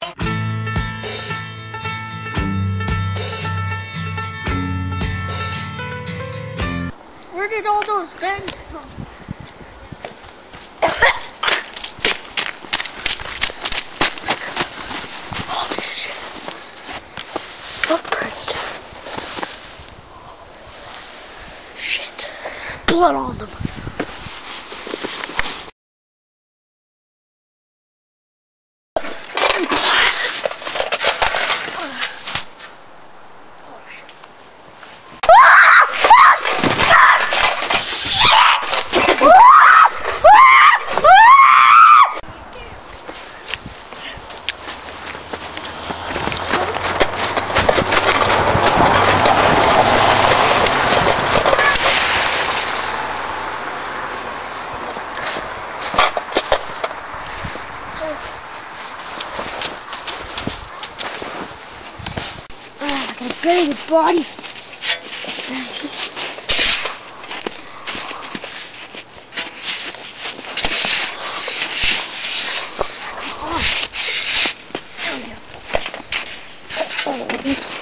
Where did all those vents come? Holy shit. Footprint. Shit. There's blood on them. I gotta bury the body. Come on. There we go.